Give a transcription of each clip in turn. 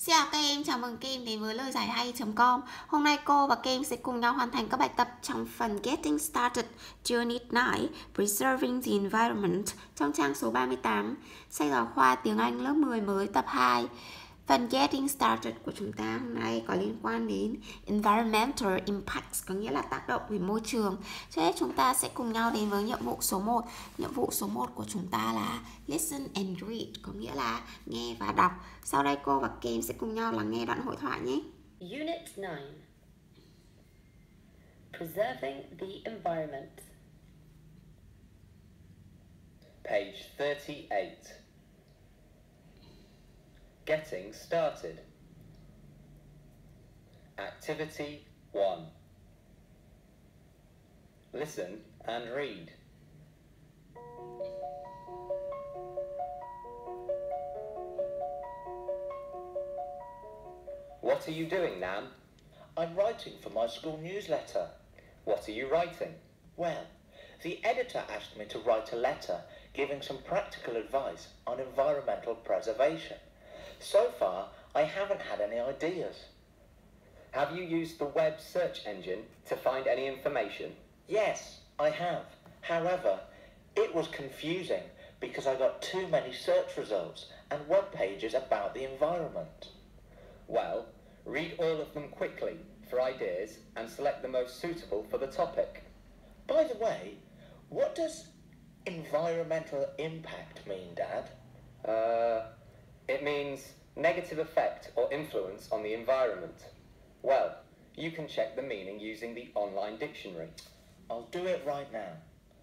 Xin chào các em, chào mừng các em đến với lời giải hay.com. Hôm nay cô và các em sẽ cùng nhau hoàn thành các bài tập trong phần Getting Started Unit 9 Preserving the Environment trong trang số 38, sách giáo khoa tiếng Anh lớp 10 mới tập 2. Phần Getting Started của chúng ta hôm nay có liên quan đến Environmental Impacts, có nghĩa là tác động về môi trường. Cho nên chúng ta sẽ cùng nhau đến với nhiệm vụ số 1. Nhiệm vụ số 1 của chúng ta là Listen and Read, có nghĩa là nghe và đọc. Sau đây cô và các em sẽ cùng nhau lắng nghe đoạn hội thoại nhé. Unit 9. Preserving the environment. Page 38. Getting started. Activity 1. Listen and read. What are you doing, Nan? I'm writing for my school newsletter. What are you writing? Well, the editor asked me to write a letter giving some practical advice on environmental preservation. So far, I haven't had any ideas. Have you used the web search engine to find any information? Yes, I have. However, it was confusing because I got too many search results and web pages about the environment. Well, read all of them quickly for ideas and select the most suitable for the topic. By the way, what does environmental impact mean, Dad? It means negative effect or influence on the environment. Well, you can check the meaning using the online dictionary. I'll do it right now.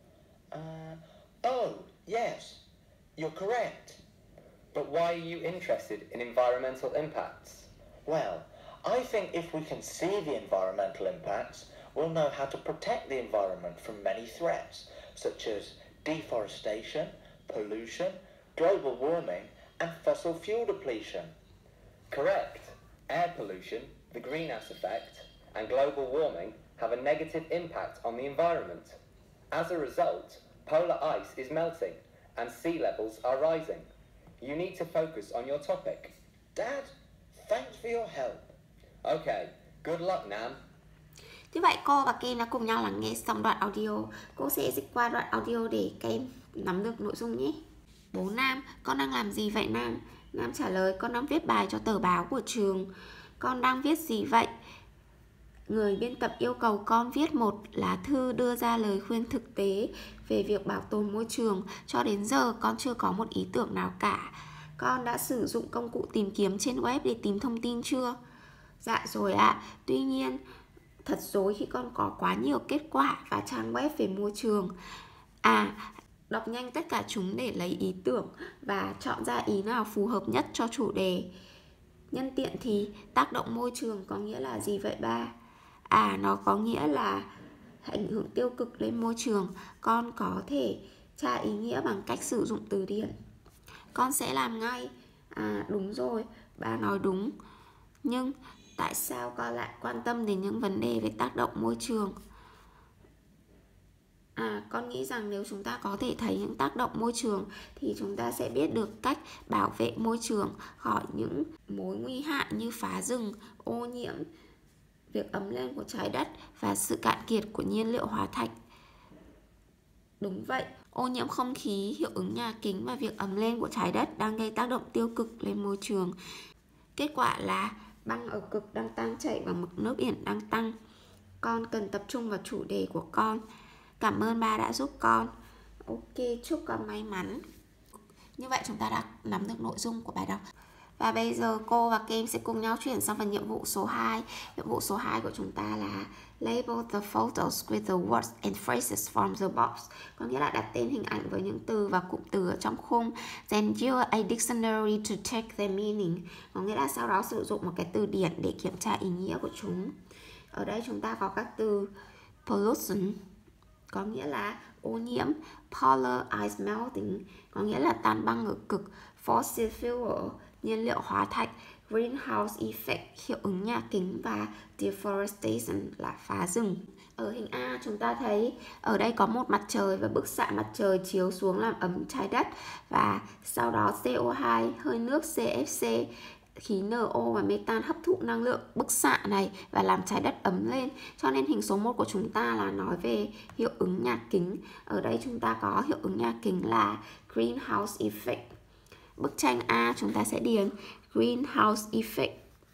Oh, yes, you're correct. But why are you interested in environmental impacts? Well, I think if we can see the environmental impacts, we'll know how to protect the environment from many threats, such as deforestation, pollution, global warming, and fossil fuel depletion. Correct. Air pollution, the greenhouse effect, and global warming have a negative impact on the environment. As a result, polar ice is melting and sea levels are rising. You need to focus on your topic. Dad, thanks for your help. Okay, good luck, Nan. Như vậy cô và các em đã cùng nhau lắng nghe xong đoạn audio. Cô sẽ dịch qua đoạn audio để các em nắm được nội dung nhé. Bố Nam: con đang làm gì vậy Nam? Nam trả lời: con đang viết bài cho tờ báo của trường. Con đang viết gì vậy? Người biên tập yêu cầu con viết một lá thư đưa ra lời khuyên thực tế về việc bảo tồn môi trường. Cho đến giờ con chưa có một ý tưởng nào cả. Con đã sử dụng công cụ tìm kiếm trên web để tìm thông tin chưa? Dạ rồi ạ. Tuy nhiên, thật dối khi con có quá nhiều kết quả và trang web về môi trường. Đọc nhanh tất cả chúng để lấy ý tưởng và chọn ra ý nào phù hợp nhất cho chủ đề. Nhân tiện thì tác động môi trường có nghĩa là gì vậy ba? Nó có nghĩa là ảnh hưởng tiêu cực lên môi trường. Con có thể tra ý nghĩa bằng cách sử dụng từ điển. Con sẽ làm ngay. Đúng rồi, ba nói đúng. Nhưng tại sao con lại quan tâm đến những vấn đề về tác động môi trường? Con nghĩ rằng nếu chúng ta có thể thấy những tác động môi trường thì chúng ta sẽ biết được cách bảo vệ môi trường khỏi những mối nguy hại như phá rừng, ô nhiễm, việc ấm lên của trái đất và sự cạn kiệt của nhiên liệu hóa thạch. Đúng vậy, ô nhiễm không khí, hiệu ứng nhà kính và việc ấm lên của trái đất đang gây tác động tiêu cực lên môi trường. Kết quả là băng ở cực đang tan chảy và mực nước biển đang tăng. Con cần tập trung vào chủ đề của con. Cảm ơn ba đã giúp con. Ok, chúc con may mắn. Như vậy chúng ta đã nắm được nội dung của bài đọc. Và bây giờ cô và các em sẽ cùng nhau chuyển sang phần nhiệm vụ số 2. Nhiệm vụ số 2 của chúng ta là Label the photos with the words and phrases from the box. Có nghĩa là đặt tên hình ảnh với những từ và cụm từ ở trong khung. Then use a dictionary to check their meaning. Có nghĩa là sau đó sử dụng một cái từ điển để kiểm tra ý nghĩa của chúng. Ở đây chúng ta có các từ pollution, có nghĩa là ô nhiễm. Polar ice melting, có nghĩa là tan băng ở cực. Fossil fuel, nhiên liệu hóa thạch. Greenhouse effect, hiệu ứng nhà kính. Và deforestation là phá rừng. Ở hình A chúng ta thấy ở đây có một mặt trời và bức xạ mặt trời chiếu xuống làm ấm trái đất. Và sau đó CO2, hơi nước CFC, khí NO và metan hấp thụ năng lượng bức xạ này và làm trái đất ấm lên. Cho nên hình số 1 của chúng ta là nói về hiệu ứng nhà kính. Ở đây chúng ta có hiệu ứng nhà kính là greenhouse effect. Bức tranh A chúng ta sẽ điền greenhouse effect.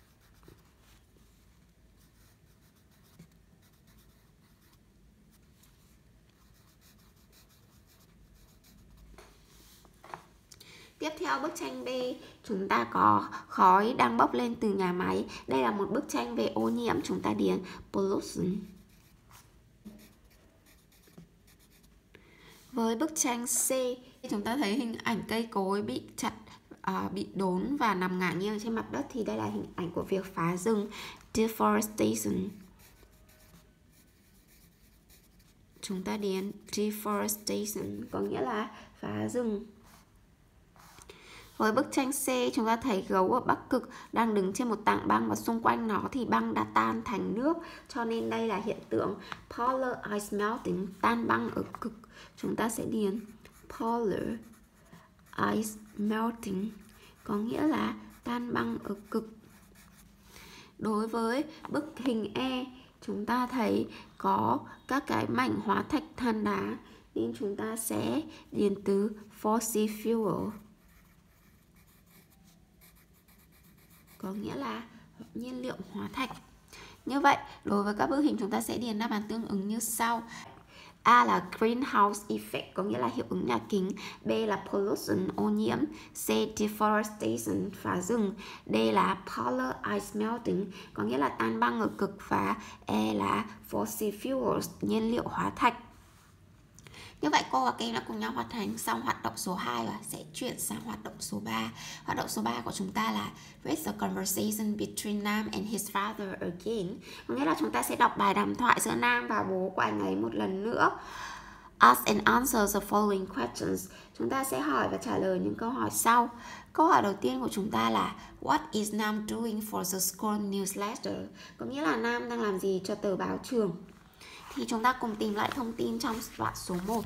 Tiếp theo bức tranh B, chúng ta có khói đang bốc lên từ nhà máy. Đây là một bức tranh về ô nhiễm, chúng ta điền pollution. Với bức tranh C, chúng ta thấy hình ảnh cây cối bị chặt, bị đốn và nằm ngả nghiêng trên mặt đất, thì đây là hình ảnh của việc phá rừng, deforestation. Chúng ta điền deforestation có nghĩa là phá rừng. Với bức tranh C, chúng ta thấy gấu ở Bắc Cực đang đứng trên một tảng băng và xung quanh nó thì băng đã tan thành nước. Cho nên đây là hiện tượng polar ice melting, tan băng ở cực. Chúng ta sẽ điền polar ice melting có nghĩa là tan băng ở cực. Đối với bức hình E, chúng ta thấy có các cái mảnh hóa thạch than đá, nên chúng ta sẽ điền từ fossil fuel có nghĩa là nhiên liệu hóa thạch. Như vậy, đối với các bức hình chúng ta sẽ điền đáp án tương ứng như sau. A là greenhouse effect có nghĩa là hiệu ứng nhà kính, B là pollution ô nhiễm, C deforestation phá rừng, D là polar ice melting có nghĩa là tan băng ở cực và E là fossil fuels nhiên liệu hóa thạch. Như vậy cô và các em đã cùng nhau hoàn thành xong hoạt động số 2 và sẽ chuyển sang hoạt động số 3. Hoạt động số 3 của chúng ta là read the conversation between Nam and his father again. Có nghĩa là chúng ta sẽ đọc bài đàm thoại giữa Nam và bố của anh ấy một lần nữa. Ask and answer the following questions. Chúng ta sẽ hỏi và trả lời những câu hỏi sau. Câu hỏi đầu tiên của chúng ta là What is Nam doing for the school newsletter? Có nghĩa là Nam đang làm gì cho tờ báo trường. Thì chúng ta cùng tìm lại thông tin trong đoạn số 1.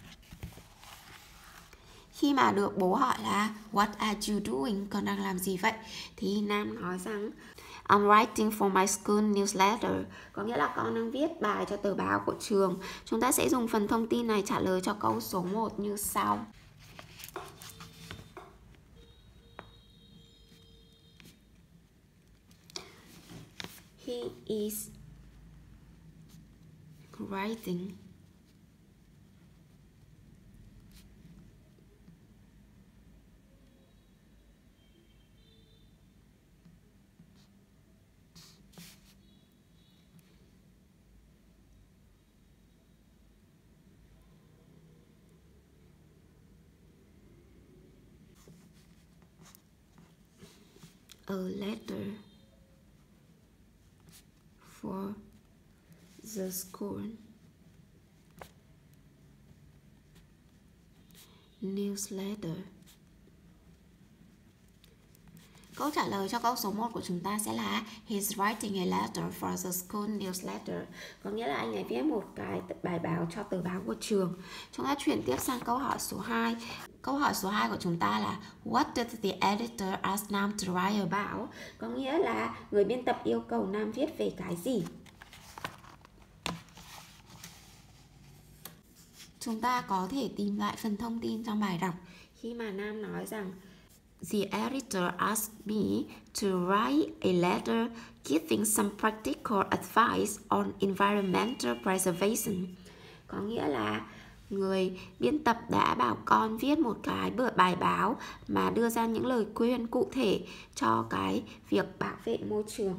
Khi mà được bố hỏi là What are you doing? Con đang làm gì vậy? Thì Nam nói rằng I'm writing for my school newsletter. Có nghĩa là con đang viết bài cho tờ báo của trường. Chúng ta sẽ dùng phần thông tin này trả lời cho câu số 1 như sau. He is writing a letter for the school newsletter. Câu trả lời cho câu số 1 của chúng ta sẽ là He's writing a letter for the school newsletter. Có nghĩa là anh ấy viết một cái bài báo cho tờ báo của trường. Chúng ta chuyển tiếp sang câu hỏi số 2. Câu hỏi số 2 của chúng ta là What did the editor ask Nam to write about? Có nghĩa là người biên tập yêu cầu Nam viết về cái gì? Chúng ta có thể tìm lại phần thông tin trong bài đọc khi mà Nam nói rằng The editor asked me to write a letter giving some practical advice on environmental preservation. Có nghĩa là người biên tập đã bảo con viết một cái bài báo mà đưa ra những lời khuyên cụ thể cho cái việc bảo vệ môi trường.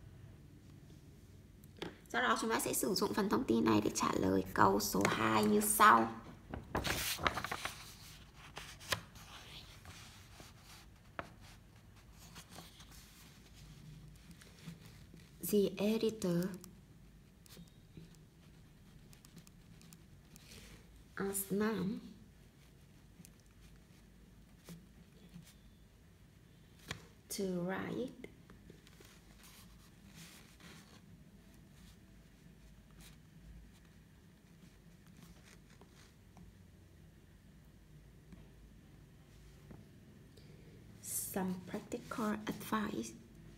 Do đó chúng ta sẽ sử dụng phần thông tin này để trả lời câu số 2 như sau. The editor asked Nam to write some practical medical advice.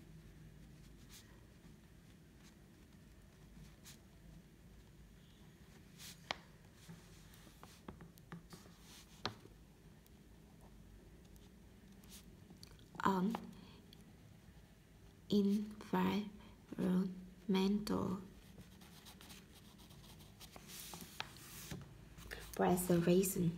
On environmental preservation.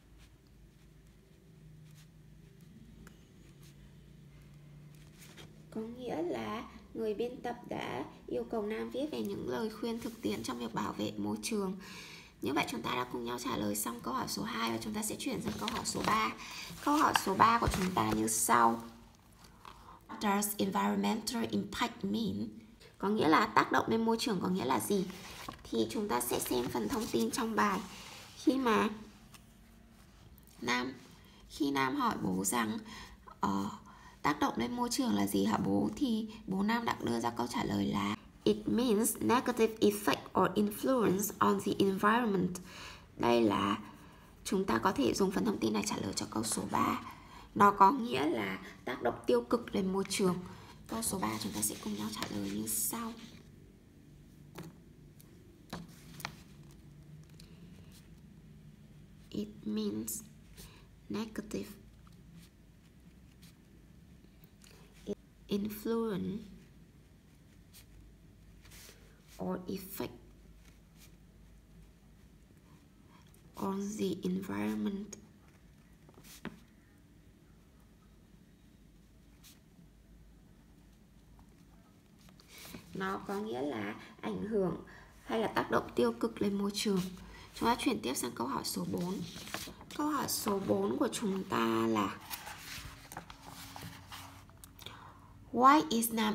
Có nghĩa là người biên tập đã yêu cầu Nam viết về những lời khuyên thực tiễn trong việc bảo vệ môi trường. Như vậy chúng ta đã cùng nhau trả lời xong câu hỏi số 2 và chúng ta sẽ chuyển sang câu hỏi số 3. Câu hỏi số 3 của chúng ta như sau. What does environmental impact mean? Có nghĩa là tác động lên môi trường có nghĩa là gì? Thì chúng ta sẽ xem phần thông tin trong bài. Khi Nam hỏi bố rằng tác động lên môi trường là gì hả bố? Thì bố Nam đã đưa ra câu trả lời là it means negative effect or influence on the environment. Đây là chúng ta có thể dùng phần thông tin này trả lời cho câu số 3. Nó có nghĩa là tác động tiêu cực lên môi trường. Câu số 3 chúng ta sẽ cùng nhau trả lời như sau. It means negative influence or effect on the environment. Nó có nghĩa là ảnh hưởng hay là tác động tiêu cực lên môi trường. Chúng ta chuyển tiếp sang câu hỏi số 4. Câu hỏi số 4 của chúng ta là Why is Nam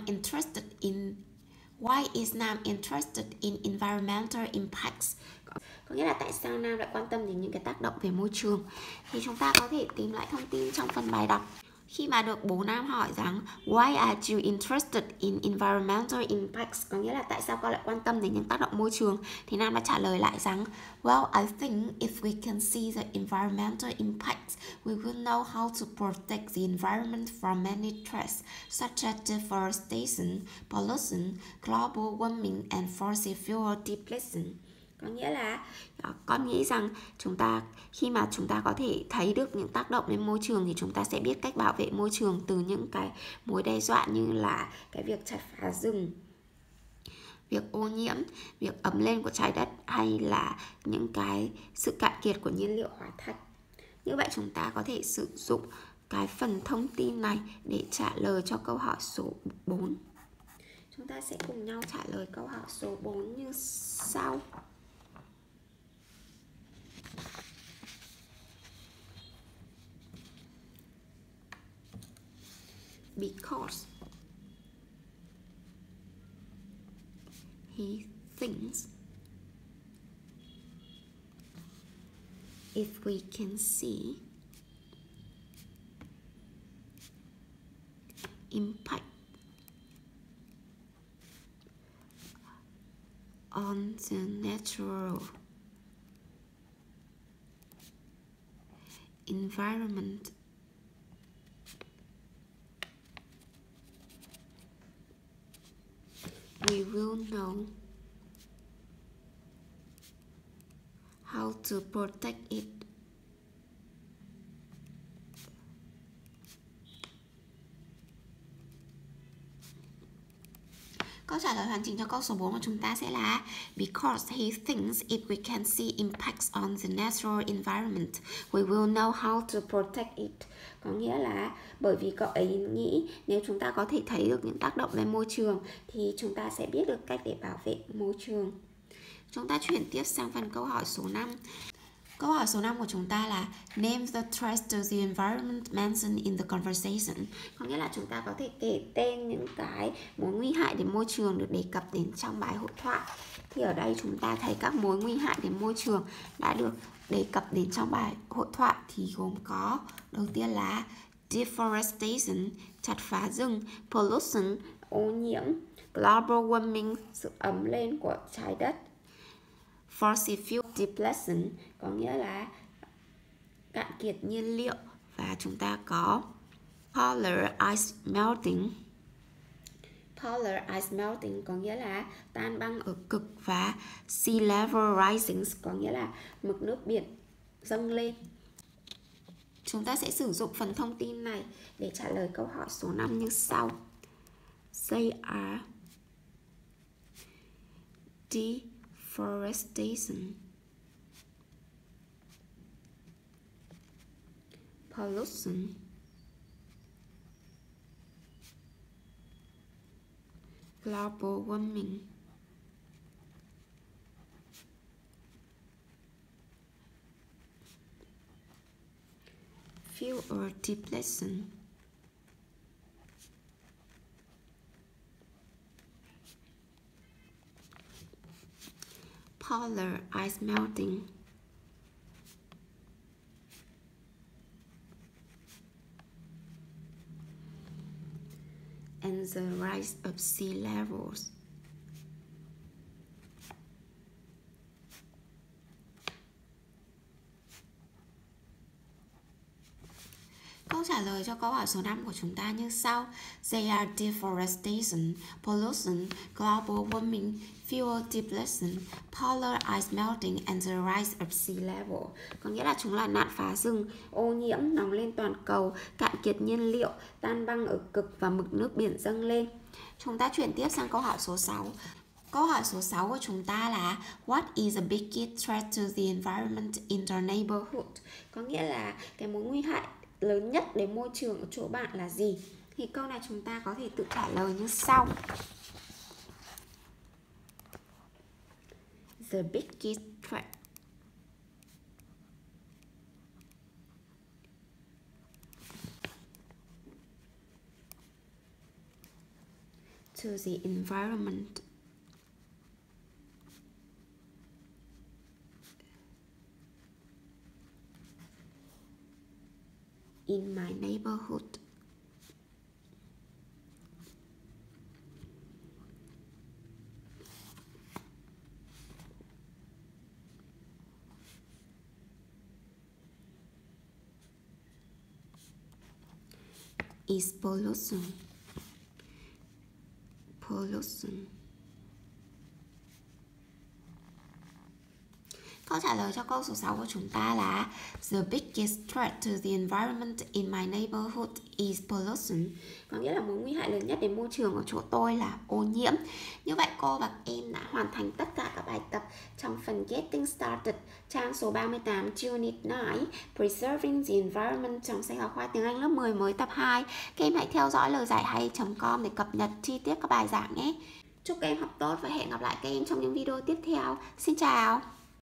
interested in environmental impacts? Có nghĩa là tại sao Nam lại quan tâm đến những cái tác động về môi trường? Thì chúng ta có thể tìm lại thông tin trong phần bài đọc. Khi mà được bố Nam hỏi rằng Why are you interested in environmental impacts? Có nghĩa là tại sao con lại quan tâm đến những tác động môi trường? Thì Nam đã trả lời lại rằng Well, I think if we can see the environmental impacts, we will know how to protect the environment from many threats such as deforestation, pollution, global warming and fossil fuel depletion. Có nghĩa là con nghĩ rằng khi mà chúng ta có thể thấy được những tác động lên môi trường thì chúng ta sẽ biết cách bảo vệ môi trường từ những cái mối đe dọa như là cái việc chặt phá rừng, việc ô nhiễm, việc ấm lên của trái đất hay là những cái sự cạn kiệt của nhiên liệu hóa thạch. Như vậy chúng ta có thể sử dụng cái phần thông tin này để trả lời cho câu hỏi số 4. Chúng ta sẽ cùng nhau trả lời câu hỏi số 4 như sau. Because he thinks if we can see impact on the natural environment, we will know how to protect it. Câu trả lời hoàn chỉnh cho câu số 4 của chúng ta sẽ là Because he thinks if we can see impacts on the natural environment, we will know how to protect it. Có nghĩa là bởi vì cậu ấy nghĩ nếu chúng ta có thể thấy được những tác động lên môi trường thì chúng ta sẽ biết được cách để bảo vệ môi trường. Chúng ta chuyển tiếp sang phần câu hỏi số 5. Câu hỏi số 5 của chúng ta là Name the threats to the environment mentioned in the conversation. Có nghĩa là chúng ta có thể kể tên những cái mối nguy hại đến môi trường được đề cập đến trong bài hội thoại. Thì ở đây chúng ta thấy các mối nguy hại đến môi trường đã được đề cập đến trong bài hội thoại thì gồm có đầu tiên là deforestation, chặt phá rừng, pollution, ô nhiễm, global warming, sự ấm lên của trái đất, fossil fuel depletion, có nghĩa là cạn kiệt nhiên liệu, và chúng ta có Polar ice melting. Polar ice melting có nghĩa là tan băng ở cực, và sea level rising có nghĩa là mực nước biển dâng lên. Chúng ta sẽ sử dụng phần thông tin này để trả lời câu hỏi số 5 như sau. They are deforestation, pollution, global warming, fuel depletion, polar ice melting, and the rise of sea levels. Câu trả lời cho câu hỏi số 5 của chúng ta như sau. They are deforestation, pollution, global warming, fuel depletion, polar ice melting, and the rise of sea level. Có nghĩa là chúng là nạn phá rừng, ô nhiễm, nóng lên toàn cầu, cạn kiệt nhiên liệu, tan băng ở cực và mực nước biển dâng lên. Chúng ta chuyển tiếp sang câu hỏi số 6. Câu hỏi số 6 của chúng ta là What is the biggest threat to the environment in your neighborhood? Có nghĩa là cái mối nguy hại lớn nhất đến môi trường ở chỗ bạn là gì? Thì câu này chúng ta có thể tự trả lời như sau. The biggest threat to the environment in my neighborhood is pollution. Câu trả lời cho câu số 6 của chúng ta là The biggest threat to the environment in my neighborhood is pollution. Có nghĩa là mối nguy hại lớn nhất đến môi trường ở chỗ tôi là ô nhiễm. Như vậy cô và em đã hoàn thành tất cả các bài tập trong phần Getting Started, trang số 38, Unit 9, Preserving the Environment trong sách giáo khoa tiếng Anh lớp 10 mới tập 2. Các em hãy theo dõi lời giải hay.com để cập nhật chi tiết các bài giảng nhé. Chúc các em học tốt và hẹn gặp lại các em trong những video tiếp theo. Xin chào!